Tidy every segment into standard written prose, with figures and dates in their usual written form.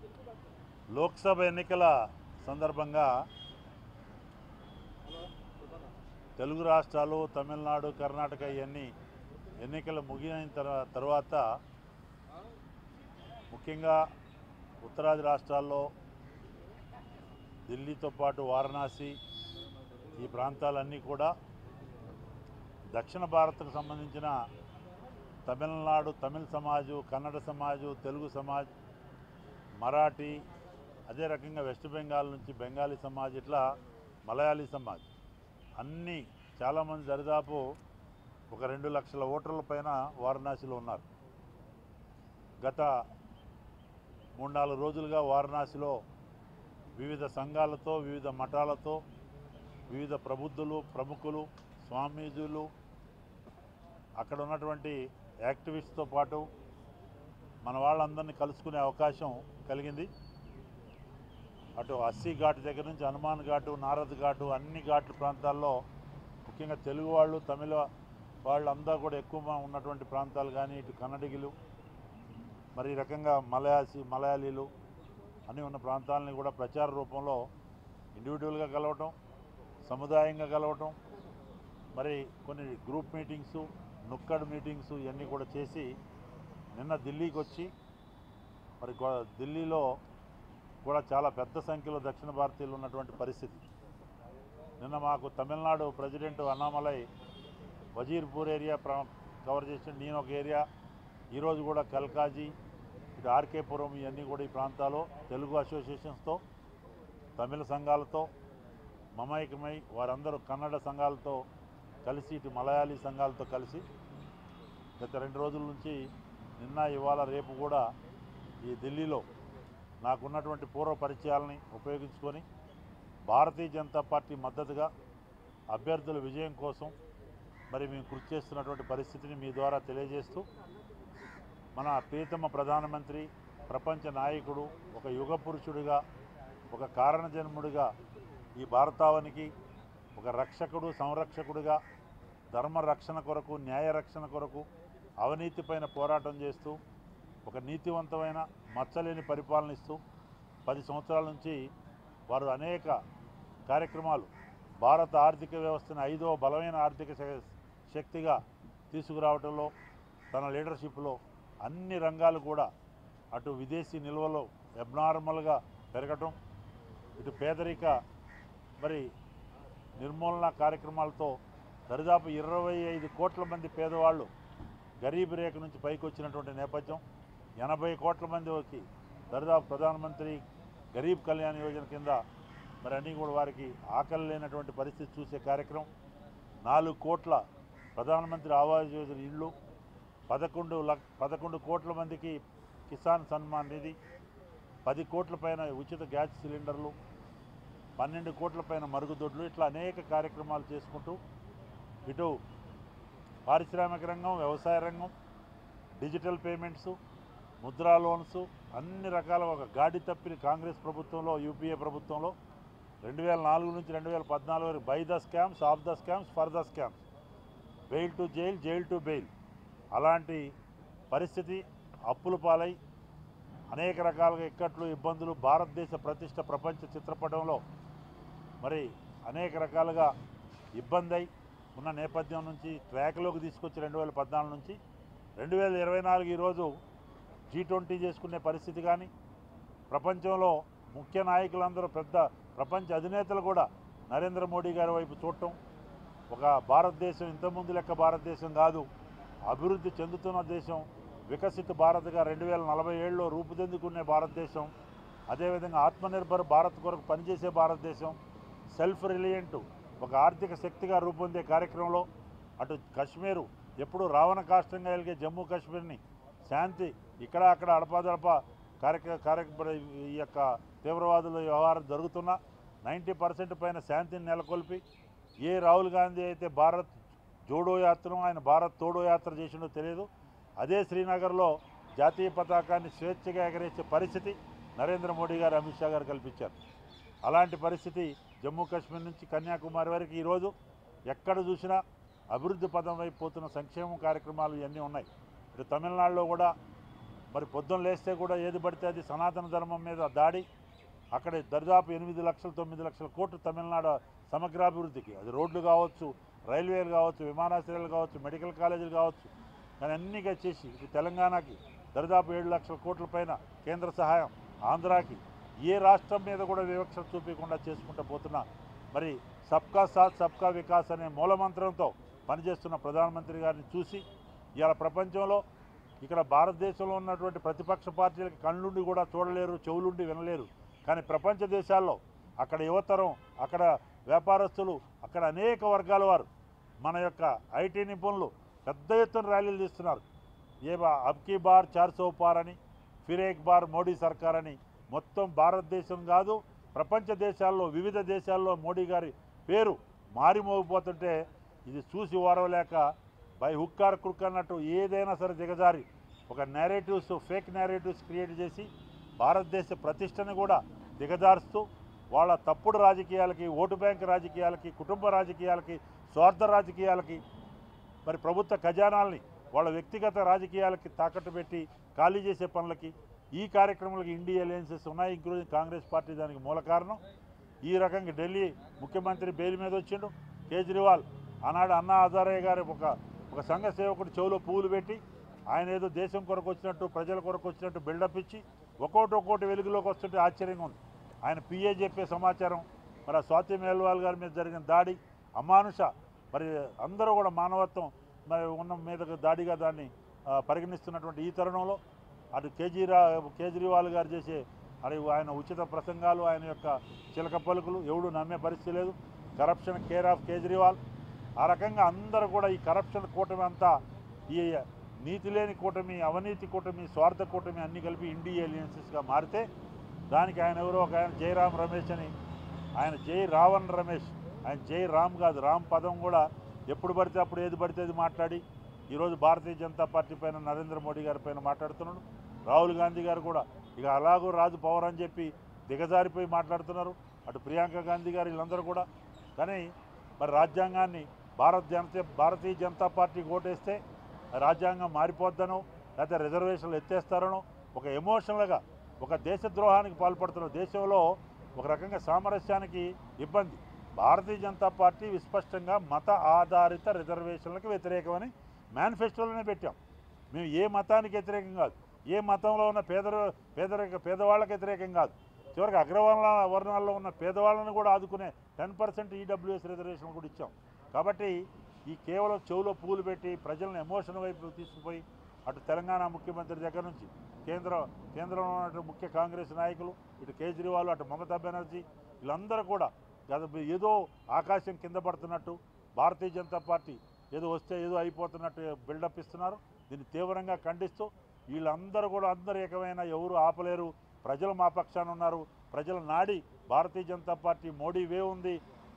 లోక్సభ ఎన్నికల సందర్భంగా తెలుగు రాష్ట్రాలు, తమిళనాడు, కర్ణాటక ఇవన్నీ ఎన్నికలు ముగిన తర్వాత ముఖ్యంగా ఉత్తరాది రాష్ట్రాల్లో ఢిల్లీతో పాటు వారణాసి ఈ ప్రాంతాలన్నీ కూడా దక్షిణ భారత్కు సంబంధించిన తమిళనాడు తమిళ సమాజు, కన్నడ సమాజు, తెలుగు సమాజ్, మరాఠీ, అదే రకంగా వెస్ట్ బెంగాల్ నుంచి బెంగాలీ సమాజ్, ఇట్లా మలయాళీ సమాజ్ అన్నీ చాలామంది దరిదాపు ఒక 2 లక్షల ఓటర్ల పైన వారణాసిలో ఉన్నారు. గత 3-4 రోజులుగా వారణాసిలో వివిధ సంఘాలతో, వివిధ మఠాలతో, వివిధ ప్రబుద్ధులు, ప్రముఖులు, స్వామీజీలు, అక్కడ ఉన్నటువంటి యాక్టివిస్ట్తో పాటు మన వాళ్ళందరినీ కలుసుకునే అవకాశం కలిగింది. అటు అస్సీ ఘాట్ దగ్గర నుంచి హనుమాన్ ఘాటు, నారద్ ఘాటు, అన్ని ఘాట్ల ప్రాంతాల్లో ముఖ్యంగా తెలుగు వాళ్ళు, తమిళ వాళ్ళందరూ కూడా ఎక్కువ ఉన్నటువంటి ప్రాంతాలు కానీ, ఇటు కన్నడిగులు, మరి ఈ రకంగా మలయాళీలు అన్నీ ఉన్న ప్రాంతాలని కూడా ప్రచార రూపంలో ఇండివిజువల్గా కలవటం, సముదాయంగా కలవటం, మరి కొన్ని గ్రూప్ మీటింగ్సు, నుక్కడ్ మీటింగ్స్ ఇవన్నీ కూడా చేసి నిన్న ఢిల్లీకి వచ్చి మరి ఢిల్లీలో కూడా చాలా పెద్ద సంఖ్యలో దక్షిణ భారతీయులు ఉన్నటువంటి పరిస్థితి. నిన్న మాకు Tamil Nadu president Annamalai Wazirpur area cover చేసి, నేను ఒక ఏరియా, ఈరోజు కూడా కల్కాజీ, ఇటు ఆర్కేపురం ఇవన్నీ కూడా ఈ ప్రాంతాల్లో తెలుగు అసోసియేషన్స్తో, తమిళ సంఘాలతో మమైకమై వారందరూ కన్నడ సంఘాలతో కలిసి, ఇటు మలయాళీ సంఘాలతో కలిసి గత 2 రోజుల నుంచి నిన్న, ఇవాళ, రేపు కూడా ఈ ఢిల్లీలో నాకున్నటువంటి పూర్వ పరిచయాలని ఉపయోగించుకొని భారతీయ జనతా పార్టీ మద్దతుగా అభ్యర్థుల విజయం కోసం మరి మేము కృషి చేస్తున్నటువంటి పరిస్థితిని మీ ద్వారా తెలియజేస్తూ, మన ప్రియతమ ప్రధానమంత్రి, ప్రపంచ నాయకుడు, ఒక యుగ పురుషుడిగా, ఒక కారణజన్ముడిగా ఈ భారతావనికి ఒక రక్షకుడు, సంరక్షకుడిగా ధర్మ రక్షణ కొరకు, న్యాయ రక్షణ కొరకు, అవినీతిపైన పోరాటం చేస్తూ ఒక నీతివంతమైన మచ్చలేని పరిపాలన ఇస్తూ 10 సంవత్సరాల నుంచి వారు అనేక కార్యక్రమాలు భారత ఆర్థిక వ్యవస్థను 5వ బలమైన ఆర్థిక శక్తిగా తీసుకురావడంలో తన లీడర్షిప్లో అన్ని రంగాలు కూడా అటు విదేశీ నిల్వలో అబ్నార్మల్గా పెరగటం, ఇటు పేదరిక మరి నిర్మూలన కార్యక్రమాలతో దరిదాపు 25 కోట్ల మంది పేదవాళ్ళు గరీబ్ రేఖ నుంచి పైకి వచ్చినటువంటి నేపథ్యం, 80 కోట్ల మందికి దరిదాపు ప్రధానమంత్రి గరీబ్ కళ్యాణ్ యోజన కింద మరి అన్నీ కూడా వారికి ఆకలి లేనటువంటి పరిస్థితి చూసే కార్యక్రమం, 4 కోట్ల ప్రధానమంత్రి ఆవాస్ యోజన ఇళ్ళు, 11 కోట్ల మందికి కిసాన్ సన్మాన్ నిధి, 10 కోట్ల పైన ఉచిత గ్యాస్ సిలిండర్లు, 12 కోట్ల పైన మరుగుదొడ్లు, ఇట్లా అనేక కార్యక్రమాలు చేసుకుంటూ ఇటు పారిశ్రామిక రంగం, వ్యవసాయ రంగం, డిజిటల్ పేమెంట్స్, ముద్రా లోన్స్, అన్ని రకాల ఒక గాడి తప్పిన కాంగ్రెస్ ప్రభుత్వంలో, యూపీఏ ప్రభుత్వంలో 2004 నుంచి 2014 వరకు by the scams, of the scams, for the scams, bail to jail, jail to bail, అలాంటి పరిస్థితి, అప్పుల పాలై అనేక రకాలుగా ఇక్కట్లు, ఇబ్బందులు, భారతదేశ ప్రతిష్ట ప్రపంచ చిత్రపటంలో మరి అనేక రకాలుగా ఇబ్బంది ఉన్న నేపథ్యం నుంచి ట్రాక్లోకి తీసుకొచ్చి 2014 నుంచి 2024 ఈరోజు G20 చేసుకునే పరిస్థితి కానీ, ప్రపంచంలో ముఖ్య నాయకులందరూ, పెద్ద ప్రపంచ అధినేతలు కూడా నరేంద్ర మోడీ గారి వైపు చూడటం, ఒక భారతదేశం ఇంతకుముందు లెక్క భారతదేశం కాదు, అభివృద్ధి చెందుతున్న దేశం, వికసిత భారత్గా 2047లో రూపుదిద్దుకునే భారతదేశం, అదేవిధంగా ఆత్మనిర్భర్ భారత్ కొరకు పనిచేసే భారతదేశం, సెల్ఫ్ రిలయంట్ ఒక ఆర్థిక శక్తిగా రూపొందే కార్యక్రమంలో అటు కశ్మీరు ఎప్పుడు రావణ కాష్టంగా వెలిగే జమ్మూ కాశ్మీర్ని శాంతి ఇక్కడ అక్కడ అడపాదడప ఈ యొక్క తీవ్రవాదుల వ్యవహారం జరుగుతున్నా 90% పైన శాంతిని నెలకొల్పి, ఏ రాహుల్ గాంధీ అయితే భారత్ జోడో యాత్రను, ఆయన భారత్ తోడో యాత్ర చేసిండో తెలియదు, అదే శ్రీనగర్లో జాతీయ పతాకాన్ని స్వేచ్ఛగా ఎగరేసే పరిస్థితి నరేంద్ర మోడీ గారు, అమిత్ షా గారు కల్పించారు. అలాంటి పరిస్థితి జమ్మూ కాశ్మీర్ నుంచి కన్యాకుమారి వరకు ఈరోజు ఎక్కడ చూసినా అభివృద్ధి పదం వైపు పోతున్న సంక్షేమ కార్యక్రమాలు ఇవన్నీ ఉన్నాయి. ఇటు తమిళనాడులో కూడా మరి పొద్దున్న లేస్తే కూడా ఏది పడితే అది సనాతన ధర్మం మీద దాడి. అక్కడ దరిదాపు 8 లక్షలు 9 లక్షల కోట్లు తమిళనాడు సమగ్రాభివృద్ధికి, అది రోడ్లు కావచ్చు, రైల్వేలు కావచ్చు, విమానాశ్రయాలు కావచ్చు, మెడికల్ కాలేజీలు కావచ్చు, కానీ అన్నీగా చేసి ఇటు తెలంగాణకి దరిదాపు 7 లక్షల కోట్ల పైన కేంద్ర సహాయం, ఆంధ్రాకి ఏ రాష్ట్రం మీద కూడా వివక్ష చూపించకుండా చేసుకుంటూ పోతున్నా మరి సబ్కా సాత్ సబ్కా వికాస్ అనే మూలమంత్రంతో పనిచేస్తున్న ప్రధానమంత్రి గారిని చూసి ఇవాళ ప్రపంచంలో ఇక్కడ భారతదేశంలో ఉన్నటువంటి ప్రతిపక్ష పార్టీలకి కళ్ళుండి కూడా చూడలేరు, చెవులుండి వినలేరు. కానీ ప్రపంచ దేశాల్లో అక్కడ యువతరం, అక్కడ వ్యాపారస్తులు, అక్కడ అనేక వర్గాల వారు మన యొక్క ఐటీ నిపుణులు పెద్ద ఎత్తున ర్యాలీలు తీస్తున్నారు. అబ్కీ బార్ 400 పార్ అని, ఫిర్ ఏక్ బార్ మోడీ సర్కార్ అని మొత్తం భారతదేశం కాదు ప్రపంచ దేశాల్లో వివిధ దేశాల్లో మోడీ గారి పేరు మారిమోగిపోతుంటే ఇది చూసి ఓరవలేక బై హుక్ ఆర్ క్రుక్ అన్నట్టు ఏదైనా సరే దిగజారి ఒక నేరేటివ్స్, ఫేక్ నేరేటివ్స్ క్రియేట్ చేసి భారతదేశ ప్రతిష్టని కూడా దిగజారుస్తూ వాళ్ళ తప్పుడు రాజకీయాలకి, ఓటు బ్యాంక్ రాజకీయాలకి, కుటుంబ రాజకీయాలకి, స్వార్థ రాజకీయాలకి, మరి ప్రభుత్వ ఖజానాల్ని వాళ్ళ వ్యక్తిగత రాజకీయాలకి తాకట్టు పెట్టి ఖాళీ చేసే పనులకి ఈ కార్యక్రమాలకి ఇండియా అలయన్సెస్ ఉన్నాయి, ఇంక్లూడింగ్ కాంగ్రెస్ పార్టీ దానికి మూల కారణం. ఈ రకంగా ఢిల్లీ ముఖ్యమంత్రి బెయిల్ మీద వచ్చిండు. కేజ్రీవాల్ ఆనాడు అన్నా హజారే గారి ఒక సంఘ సేవకుడు చెవులో పువ్వులు పెట్టి ఆయన ఏదో దేశం కొరకు వచ్చినట్టు, ప్రజల కొరకు వచ్చినట్టు బిల్డప్ ఇచ్చి ఒక్కోటి వెలుగులోకి వస్తుంటే ఆశ్చర్యంగా ఉంది. ఆయన పిఏ చెప్పే సమాచారం మరి స్వాతి మేల్వాల్ గారి మీద జరిగిన దాడి అమానుష, మరి అందరూ కూడా మానవత్వం మరి ఉన్న మీద దాడిగా దాన్ని పరిగణిస్తున్నటువంటి ఈ తరుణంలో అటు కేజ్రీవాల్ గారు చేసే ఆయన ఉచిత ప్రసంగాలు, ఆయన యొక్క చిలక పలుకులు ఎవడు నమ్మే పరిస్థితి లేదు. Corruption care of Kejriwal. ఆ రకంగా అందరూ కూడా ఈ కరప్షన్ కూటమి అంతా, ఈ నీతి లేని కూటమి, అవినీతి కూటమి, స్వార్థ కూటమి అన్నీ కలిపి ఇండియా అలయన్సెస్గా మారితే దానికి ఆయన ఎవరో ఒక ఆయన జయరాం రమేష్ అని, ఆయన జై రావణ్ రమేష్, ఆయన జై రామ్ కాదు, రామ్ పదం కూడా ఎప్పుడు పడితే అప్పుడు ఏది పడితే అది మాట్లాడి ఈరోజు భారతీయ జనతా పార్టీ పైన, నరేంద్ర మోడీ గారి పైన మాట్లాడుతున్నాడు. రాహుల్ గాంధీ గారు కూడా ఇక అలాగూ రాజు పవర్ అని చెప్పి దిగజారిపోయి మాట్లాడుతున్నారు. అటు ప్రియాంక గాంధీ గారు వీళ్ళందరూ కూడా. కానీ మరి రాజ్యాంగాన్ని భారతీయ జనతా పార్టీకి ఓటేస్తే రాజ్యాంగం మారిపోద్దనో లేకపోతే రిజర్వేషన్లు ఎత్తేస్తారనో ఒక ఎమోషనల్గా ఒక దేశద్రోహానికి పాల్పడుతున్న దేశంలో ఒక రకంగా సామరస్యానికి ఇబ్బంది. భారతీయ జనతా పార్టీ విస్పష్టంగా మత ఆధారిత రిజర్వేషన్లకు వ్యతిరేకమని మేనిఫెస్టోలోనే పెట్టాం. మేము ఏ మతానికి వ్యతిరేకం కాదు, ఏ మతంలో ఉన్న పేదవాళ్ళకి వ్యతిరేకం కాదు. చివరికి వర్ణాల్లో ఉన్న పేదవాళ్ళని కూడా ఆదుకునే 10% ఈడబ్ల్యూఎస్ రిజర్వేషన్ కూడా ఇచ్చాం. కాబట్టి ఈ కేవలం చెవులో పూలు పెట్టి ప్రజలను ఎమోషన్ వైపు తీసుకుపోయి అటు తెలంగాణ ముఖ్యమంత్రి దగ్గర నుంచి కేంద్రంలో ఉన్న ముఖ్య కాంగ్రెస్ నాయకులు, ఇటు కేజ్రీవాల్, అటు మమతా బెనర్జీ, వీళ్ళందరూ కూడా ఏదో ఆకాశం కింద పడుతున్నట్టు, భారతీయ జనతా పార్టీ ఏదో వస్తే ఏదో అయిపోతున్నట్టు బిల్డప్ ఇస్తున్నారు. దీన్ని తీవ్రంగా ఖండిస్తూ వీళ్ళందరూ కూడా అందరూ ఏకమైన ఎవరు ఆపలేరు, ప్రజలు మా పక్షాన ఉన్నారు, ప్రజల నాడి భారతీయ జనతా పార్టీ, మోడీ వే ఉంది,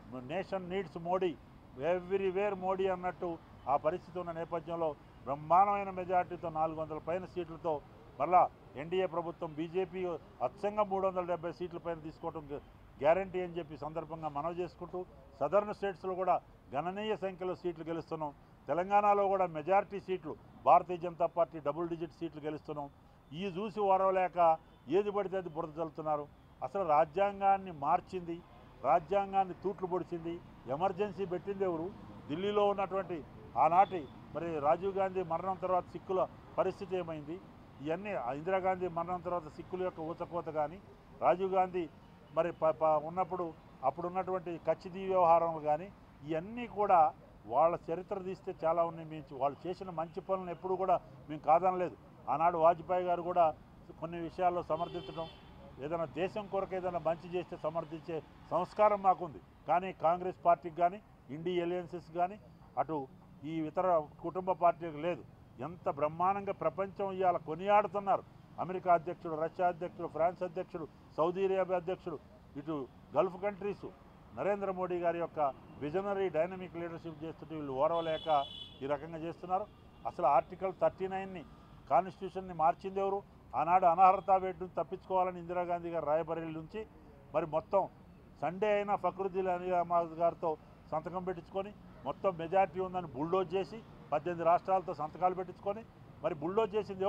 nation needs Modi, everywhere Modi అన్నట్టు ఆ పరిస్థితి ఉన్న నేపథ్యంలో బ్రహ్మాండమైన మెజార్టీతో 400 పైన సీట్లతో మళ్ళా ఎన్డీఏ ప్రభుత్వం బీజేపీ అచ్చంగా 370 సీట్ల పైన తీసుకోవడం గ్యారంటీ అని చెప్పి సందర్భంగా మనవి చేసుకుంటూ సదర్న్ స్టేట్స్లో కూడా గణనీయ సంఖ్యలో సీట్లు గెలుస్తున్నాం. తెలంగాణలో కూడా మెజారిటీ సీట్లు Bharatiya Janata party double digit సీట్లు గెలుస్తున్నాం. ఈ చూసి ఓరవలేక ఏది పడితే అది బురద చల్లుతున్నారు. అసలు రాజ్యాంగాన్ని మార్చింది, రాజ్యాంగాన్ని తూట్లు పొడిచింది, ఎమర్జెన్సీ పెట్టింది ఎవరు? ఢిల్లీలో ఉన్నటువంటి ఆనాటి మరి రాజీవ్ గాంధీ మరణం తర్వాత సిక్కుల పరిస్థితి ఏమైంది? ఇవన్నీ ఇందిరాగాంధీ మరణం తర్వాత సిక్కుల యొక్క ఊచకోత కానీ, రాజీవ్ గాంధీ మరి ఉన్నప్పుడు అప్పుడున్నటువంటి కచ్చిదీ వ్యవహారాలు కానీ, ఇవన్నీ కూడా వాళ్ళ చరిత్ర తీస్తే చాలా ఉన్నాయి. వాళ్ళు చేసిన మంచి పనులను ఎప్పుడు కూడా మేము కాదనలేదు. ఆనాడు వాజ్పేయి గారు కూడా కొన్ని విషయాల్లో సమర్థించడం, ఏదైనా దేశం కొరకు ఏదైనా మంచి చేస్తే సమర్థించే సంస్కారం మాకుంది. కానీ కాంగ్రెస్ పార్టీకి కానీ, ఇండియా అలయన్సెస్ కానీ, అటు ఈ ఇతర కుటుంబ పార్టీలకు లేదు. ఎంత బ్రహ్మాండంగా ప్రపంచం ఇవాళ కొనియాడుతున్నారు. అమెరికా అధ్యక్షుడు, రష్యా అధ్యక్షుడు, ఫ్రాన్స్ అధ్యక్షుడు, సౌదీ అరేబియా అధ్యక్షుడు, ఇటు గల్ఫ్ కంట్రీసు నరేంద్ర మోడీ గారి యొక్క విజనరీ డైనమిక్ లీడర్షిప్ చేస్తుంటే వీళ్ళు ఓరవలేక ఈ రకంగా చేస్తున్నారు. అసలు ఆర్టికల్ 39ని కాన్స్టిట్యూషన్ని మార్చింది ఎవరు? ఆనాడు అనర్హత వేటు తప్పించుకోవాలని ఇందిరాగాంధీ గారు రాయబరేలీ నుంచి మరి మొత్తం సండే అయినా ఫక్రుద్దీన్ అలీ అహ్మద్ గారితో సంతకం పెట్టించుకొని మొత్తం మెజార్టీ ఉందని బుల్డోజ్ చేసి 18 రాష్ట్రాలతో సంతకాలు పెట్టించుకొని మరి బుల్డోజ్ చేసింది ఎవరు?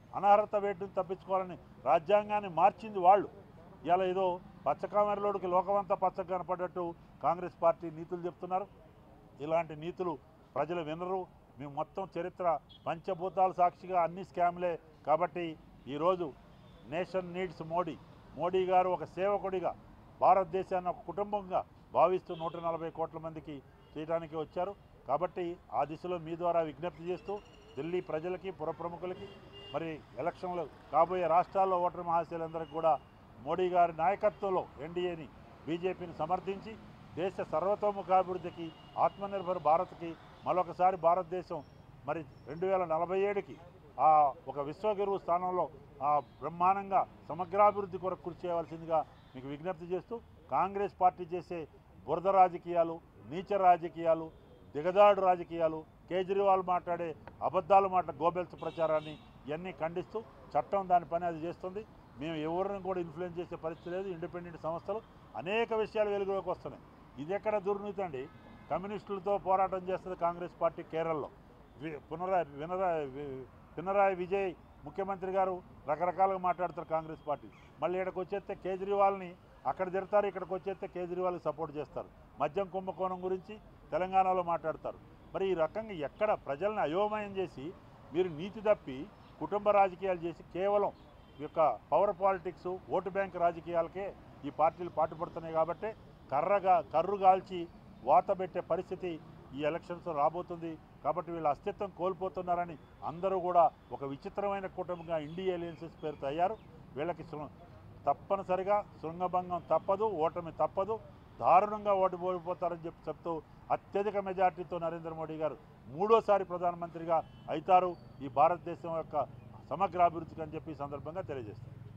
అనర్హత వేటుని తప్పించుకోవాలని రాజ్యాంగాన్ని మార్చింది వాళ్ళు. ఇలా ఏదో పచ్చకామెరలోడికి లోకమంతా పచ్చగా కనపడ్డట్టు కాంగ్రెస్ పార్టీ నీతులు చెప్తున్నారు. ఇలాంటి నీతులు ప్రజలు వినరు. మేము మొత్తం చరిత్ర పంచభూతాల సాక్షిగా అన్ని స్కామ్లే. కాబట్టి ఈరోజు నేషన్ నీడ్స్ మోడీ గారు ఒక సేవకుడిగా భారతదేశాన్ని ఒక కుటుంబంగా భావిస్తూ 140 కోట్ల మందికి చేయడానికి వచ్చారు. కాబట్టి ఆ దిశలో మీ ద్వారా విజ్ఞప్తి చేస్తూ ఢిల్లీ ప్రజలకి పుర ప్రముఖులకి మరి ఎలక్షన్లు కాబోయే రాష్ట్రాల్లో ఓటరు మహాశయులందరికీ కూడా మోడీ గారి నాయకత్వంలో ఎన్డీఏని బీజేపీని సమర్థించి దేశ సర్వతోముఖాభివృద్ధికి ఆత్మనిర్భర్ భారత్కి మరొకసారి భారతదేశం మరి 2047కి ఒక విశ్వగురువు స్థానంలో బ్రహ్మాండంగా సమగ్రాభివృద్ధి కొరకు కృషి చేయవలసిందిగా మీకు విజ్ఞప్తి చేస్తూ కాంగ్రెస్ పార్టీ చేసే బురద రాజకీయాలు, నీచ రాజకీయాలు, దిగజాడు రాజకీయాలు, కేజ్రీవాల్ మాట్లాడే అబద్ధాలు గోబెల్స్ ప్రచారాన్ని ఇవన్నీ ఖండిస్తూ చట్టం దాని పని అది చేస్తుంది. మేము ఎవరిని కూడా ఇన్ఫ్లుయెన్స్ చేసే పరిస్థితి లేదు. ఇండిపెండెంట్ సంస్థలు అనేక విషయాలు వెలుగులోకి వస్తున్నాయి. ఇది ఎక్కడ దుర్నీతి అండి? కమ్యూనిస్టులతో పోరాటం చేస్తుంది కాంగ్రెస్ పార్టీ కేరళలో. పినరాయి విజయ్ ముఖ్యమంత్రి గారు రకరకాలుగా మాట్లాడతారు కాంగ్రెస్ పార్టీ. మళ్ళీ ఇక్కడికి వచ్చేస్తే కేజ్రీవాల్ని అక్కడ తిడతారు, ఇక్కడికి వచ్చేస్తే కేజ్రీవాల్కి సపోర్ట్ చేస్తారు. మద్యం కుంభకోణం గురించి తెలంగాణలో మాట్లాడతారు. మరి ఈ రకంగా ఎక్కడ ప్రజల్ని అయోమయం చేసి మీరు నీతి తప్పి కుటుంబ రాజకీయాలు చేసి కేవలం ఈ యొక్క పవర్ పాలిటిక్స్, ఓటు బ్యాంక్ రాజకీయాలకే ఈ పార్టీలు పాటుపడుతున్నాయి. కాబట్టి కర్రు గాల్చి వాత పెట్టే పరిస్థితి ఈ ఎలక్షన్స్ రాబోతుంది. కాబట్టి వీళ్ళ అస్తిత్వం కోల్పోతున్నారని అందరూ కూడా ఒక విచిత్రమైన కూటమిగా ఇండియా అలయన్సెస్ పేరుతో అయ్యారు. వీళ్ళకి తప్పనిసరిగా శృంగభంగం తప్పదు, ఓటమి తప్పదు, దారుణంగా ఓడిపోతారని చెప్తూ అత్యధిక మెజార్టీతో నరేంద్ర మోడీ గారు 3వ ప్రధానమంత్రిగా అవుతారు ఈ భారతదేశం యొక్క సమగ్ర అభివృద్ధికి అని చెప్పి ఈ సందర్భంగా తెలియజేస్తారు.